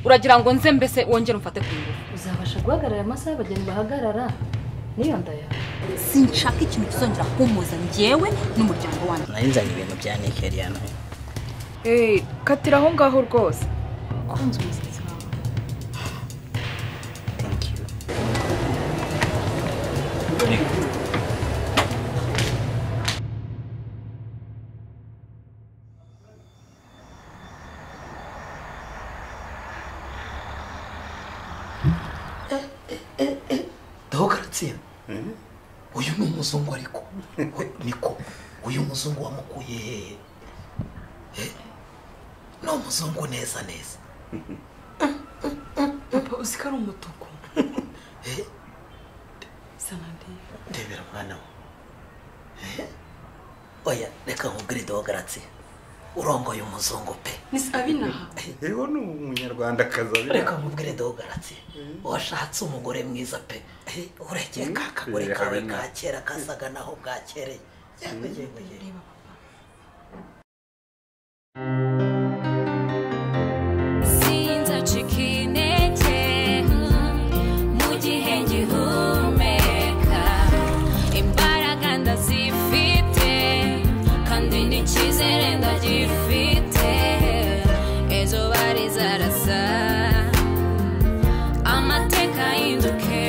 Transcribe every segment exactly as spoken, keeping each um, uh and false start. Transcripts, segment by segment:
uragira ngo nze mbese wongere umfate ku ngufu uzabasha guhagarara amasaha y'abageni bahagarara niyo ndaya sinshaka ikintu kizongera kumuza njyewe n'umuryango wanjye nayinzanye ibintu bya Nikeriyano eh katira aho ngaho rwose kunze umusatsi wawe thank you Dogaratsia uyu ni umuzungu ariko niko uyu muzungu wamukuye hehe eh no muzungu neza neza papa usikara umutuku eh sanandi ndebera mwana eh oya reka nkubwire Dogaratsia urongoye umuzungu pe nisabinaha Eho ni umunyarwanda kazabi reka nkubwire Dogaratsia washatse umugore mwiza pe uregeye kakagore kawe ka kera kasaga naho bwakereye yego yego yego sinza chikinete mu gihe ngihumeka imbaraga ndazifite kandi n'icyizere ndagifite ejo bari zarasa amateka y'induke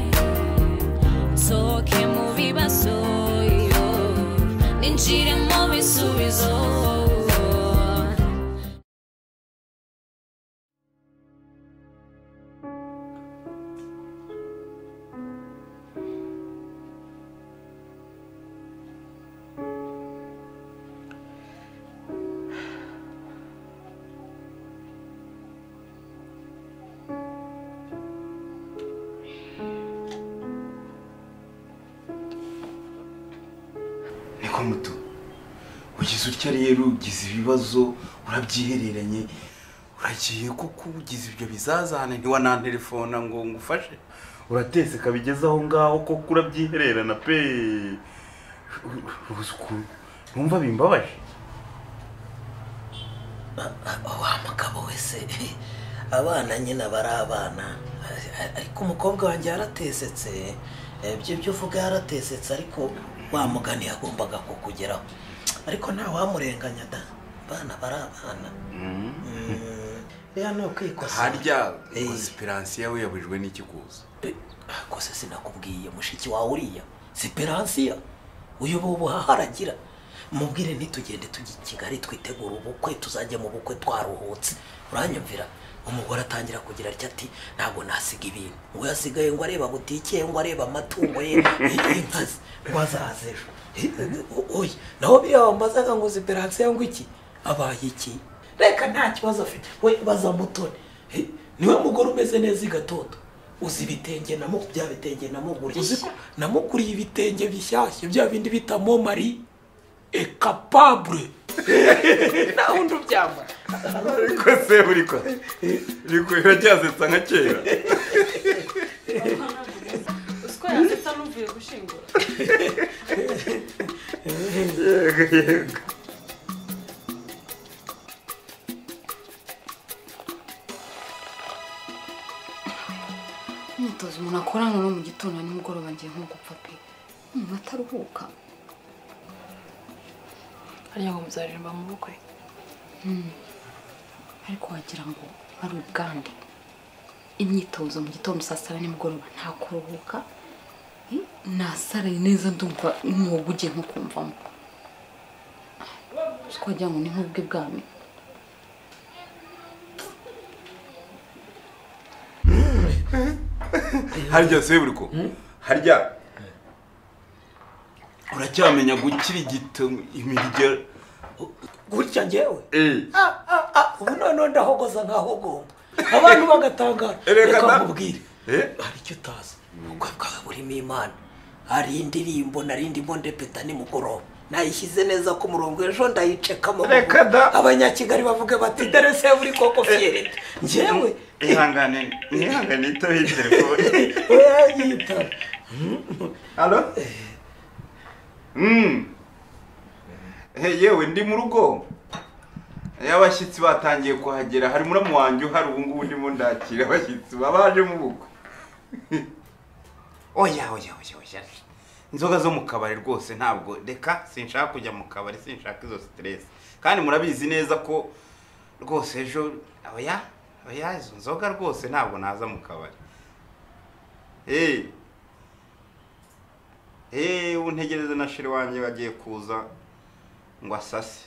soke mu bibazo yo ninjire mu bisubizo niko muto ugize utya rero ugize ibibazo urabyihereranye uragiye koko ugize ibyo bizazane ntiwana telefona ngo ngufashe uratese kabigezaho ngaho koko urabyihererana pe uzuku numva bimbabaje wa mugabo wese abana nyina bari abana ariko umukobwa wanjye yaratesetse ibyo byo uvuga yaratesetse ariko wa mugani yagombaga kukugeraho ariko nta wamurenganya da bana bari abana ya no kwikosa harya Esperance yawe yabujwe n'iki kuza kose sinakubwiye mushiki wawe uriya Esperance uyu bo buhaharagira mubwire ntitugende tujye Kigali twitegura ubukwe tuzajye mu bukwe twaruhutse uranyumvira umugore atangira kugira ati ntabwo nasiga ibintu ngo yasigaye ngo areba butike ngo areba amatungo ye inkazi ngo azazejo oyi naho biyambazaga ngo Esperance yangu iki abaye iki reka nta kibazo afite we baza mutone niwe mugore umeze neza igatoto uzi bitenge namo bya bitenge namo guri uziko namukuriye ibitenge bishyashye bya bindi bitamo mari e capable na undu byamba ariko se uri ko riko iracyasetsa nka kera usko yasetsa nuvuye gushingura yego yego imyitozo umuntu akora no mu gitondo nimugoroba ngiye nko gupfa pe umuntu ataruhuka hariya ngo muzaririmba mu bukwe ariko wagira ngo ari ubwande imyitozo mu gitondo saa sita nimugoroba nta kuruhuka nasara neza ndumva umwogo ugiye nko kumvamo twagira ngo ni nk'ubwe bwami harya se buri ko harya uracyamenya gukira igito imirya gutya ngewe eh ah ah ah ubu none ndahogoza nkaho gomba abantu bagatangara reka mubwire eh hari icyo utazi ubwo bwawe burimo imana hari indirimbo narindi mbonde peta ni mugoroba nayishyize neza ku murongo ejo ndayicekamo abanyakigali bavuga bati dere se buri koko fiere njewe ihangane ihangane ito hi telefone oya yita allo mm hey yewe ndi mu rugo Y'abashyitsi batangiye kuhagera hari muramu wanjye uhari ubu ngubu ndimo ndakira abashyitsi babaje mu bukwe. Oya oya oya oya. Inzoga zo mu kabari rwose ntabwo reka sinshaka kujya mu kabari sinshaka izo stress. Kandi murabizi neza ko rwose ejo oya oya izo nzoga rwose ntabwo naza mu kabari. Eh Eh untegereze na shiri wanjye bagiye kuza ngo asase.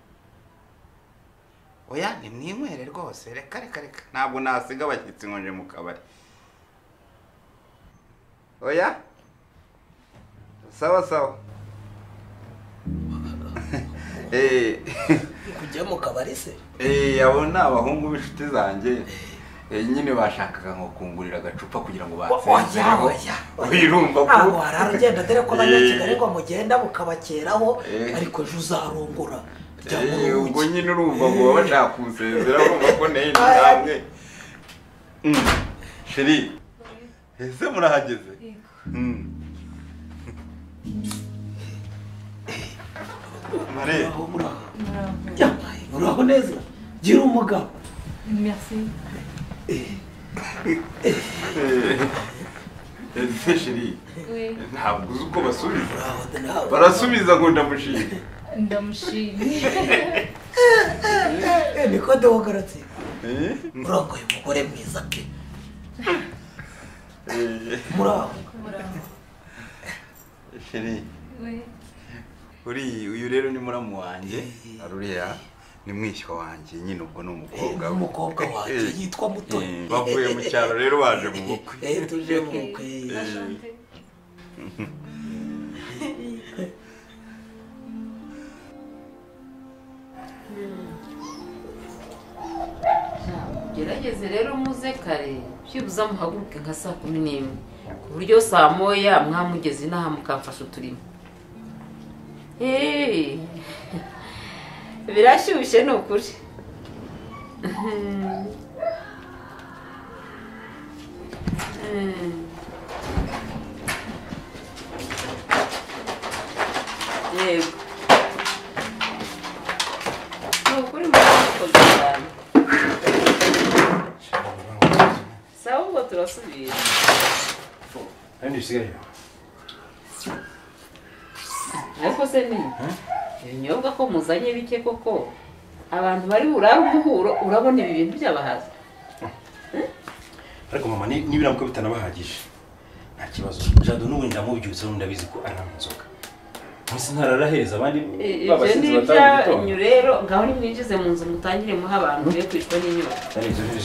Oya ni mwinywere rwose reka reka reka ntabwo nasiga abashyitsi nkonje mu kabari. Oya sawa sawa. Eh kujya mu kabari se? Eh abo ni abahungu b'inshuti zanjye. Eh nyine bashakaga nko kungurira agacupa kugira ngo batsenzeho. Wirumva ko abo ararugenda dore ko abanyakigali ngo mugenda mukabakeraho ariko ejo uzarongora. Eh ubwo nyine urumva ngo bashaka kunsezera urumva ko neye namwe. Mm. Sheri. Ese murahageze? Mm. Mare. Ya, uraho neza. Gira umugabo. Merci. Ese Sheri. Oui. Ntabwo uzi uko basubiza. Barasubiza ngo ndamushimye. Ndamushimye. Eh niko dogarate. Eh? Urongoye umugore mwiza pe. Eh. Muraho. Sheri. Oui. Uri uyu rero ni muramu wanjye. Aruriya ni mwishywa wanjye nyine ubwo ni umukobwa. Umukobwa wanjye yitwa Mutoni. Bavuye mu cyaro rero baje mu bukwe. Eh tuje mu bukwe. gerageze rero muze kare byibuza muhaguruke nka saa kumi n'imwe ku buryo saa moya mwamugeze inaha mukamfasha uturimo. Hey. Birashyushye ni ukuri. Yego. Ni ukuri murakoze cyane. Sawa ubwo turasubira. Kandi usigaye. Ariko se ni ibinyobwa ko muzanye bike koko abantu bari burara umuhuro urabona ibi bintu byabahaza. Ariko mama ni nibiramuko bitanabahagije nta kibazo. Jado n'ubu ndamubyutse ndabizi ko ari inzoga. Musi ntararaheza abandi babasize batandukanye rero ngaho ni mwinjize mu nzu mutangire muha abantu be kwishwa n'inyota. Ari izo nzi.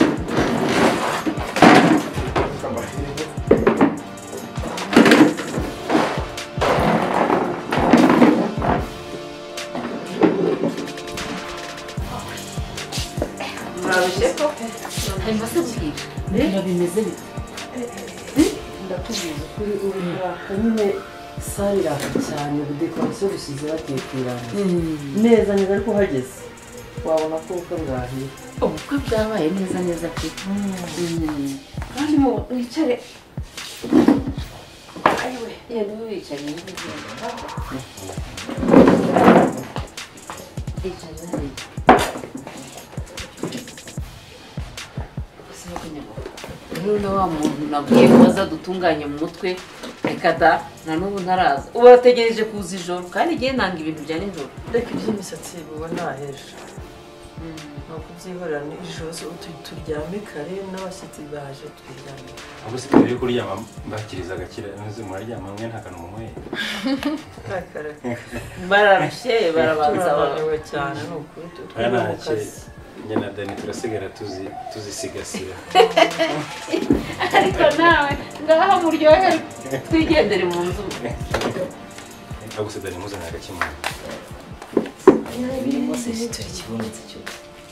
Rero bimeze bite? Ndakubwiza kuri uri mwaka nyine sare iraka cyane ubudekorasiyo dusize batekerana neza neza ariko uhageze wabona ko ubukwe bwahiye. Ubukwe bwabaye neza neza pe. Kandi mu wicare ayiwe yego wicare n'ibyo. Icare rero wa muntu nabwiye ko azadutunganya mu mutwe reka da na n'ubu ntaraza ubu arategereje kuza ijoro kandi igihe nanga ibintu bya nijoro. Reka iby'imisatsi bubona heje ni ukubyihorera nijoro turyame kare n'abashyitsi baje twiryame. Abo se mbere yo kuryama mbakiriza agakira nze muraryama mwe nta kantu mumwe. Bararushye barabanza barawe cyane ni ukuri twaramukazi. Nyana Dani turasigara tuzi tuzisigasira. Ariko nawe ngaho muryohe twigendere mu nzu. Abo se Dani muzana agakimwe. Biri mose turi kibonetse cyo.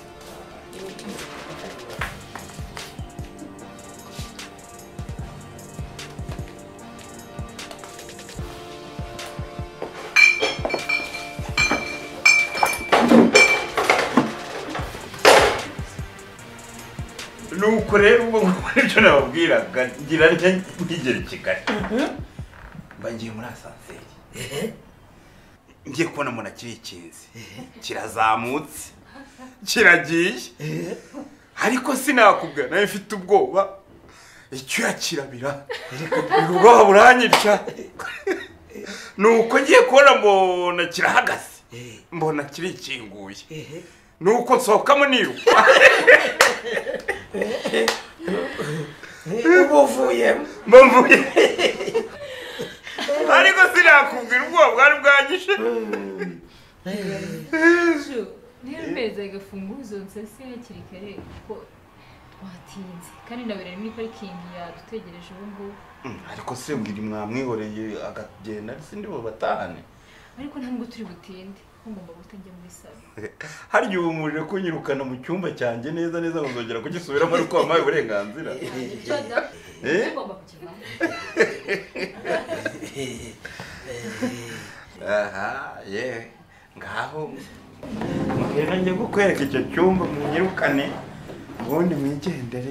Nuko rero ubwo ngicyo nababwiraga ngira nkigere Kigali. Mba ngiye muri asanseri. Ngiye kubona umuntu akiri ikinzi. Kirazamutse. kiragiye ariko sinakubwira nawe mfite ubwoba icyuya kirabira ubwoba buranyica nuko ngiye kubona mbona kirahagaze mbona kirikinguye nuko nsohokamo niruka ubuvuyemo mvuye ariko sinakubwira ubwoba bwari bwanyishe niyo mbeza agafunguzo nsese hakiri kare kuko twatinze kandi ndabere muri parikingi yadutegereje ubu ngubu ariko se mbwira mwamwihoreye akagenda sindi bo batahane ariko ntabwo turi butinde ngomba gutangira muri salo harya ubu muje kunyirukana mu cyumba cyanjye neza neza muzongera kugisubiramo ariko wampaye uburenganzira eh ngomba kukivamo aha ye ngaho mbwira njye gukwereka icyo cyumba munyirukane ubundi mwigendere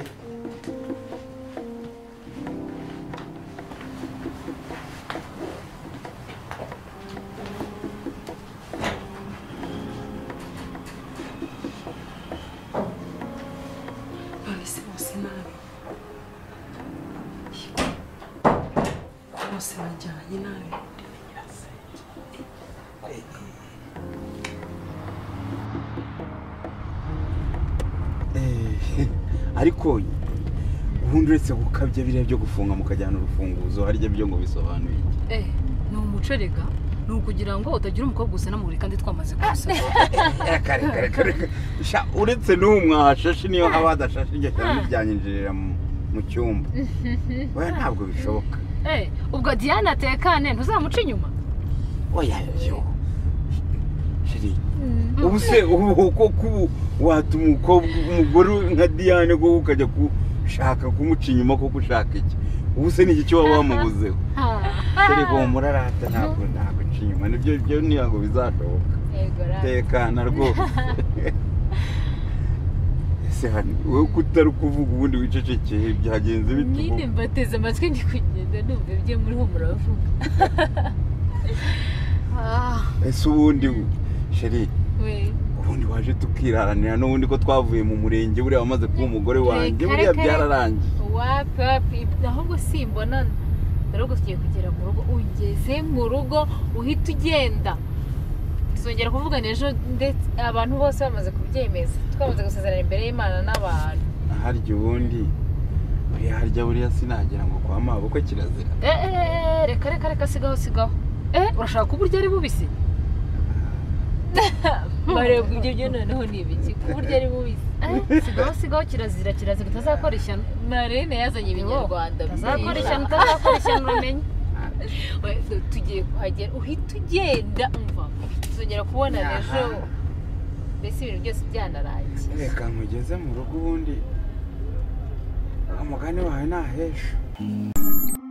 ariko ubundi uretse gukabya biriya byo gufunga mukajyana urufunguzo harya byo ngo bisobanuye eh ni umuco rega ni ukugira ngo utagira umukobwa usana muri kandi twamaze kusa kare kare kare sha uretse n'umwashashe niyo haba hadashashe njye cyane byanyinjirira mu cyumba oya ntabwo bishoboka eh ubwo Diana atekane ntuzamuca inyuma oya yo shiri ubu se ubu koko watuma umugore nka Diane ko ukajya gushaka kumuca inyuma ko gushaka iki ubu se niki cyo waba wamubuzeho ariko murarata ntabwo ntabwo nca inyuma nibyo byo ntiyango bizashoboka tekana rwose ese hani wowe kutari kuvuga ubundi wicecekeye byagenze bite nyine mbateze amatwi ndi kugenda numva ibyo muri ho muravuga ese ubundi sheri we ubundi waje tukiraranira n'ubundi ko twavuye mu murenge buriya wamaze kuba umugore wanjye buriya byararangiye wapi wapi ahubwo simbona rero tugiye kugera mu rugo ugeze mu rugo uhita ugenda tuzongera kuvugana ejo ndetse abantu bose bamaze kubyemeza twamaze gusezerana imbere y'Imana n'abantu harya ubundi buriya harya buriya sinagira ngo kwa mabukwe kirazira eh eh reka reka reka sigaho sigaho eh urashaka kuburya ari bubisi bareba ibyo byo noneho ni ibiki kuburya ari bubisi sigaho sigaho kirazira kirazira utazakora ishyano Marene yazanye ibinyarwanda utazakora ishyano utazakora ishyano uramenye tugiye kuhagera uhita ugenda umva tuzongera kubona ejo mbese ibintu byose byanarangiye reka nkugeze mu rugo ubundi umugani wawe nahesha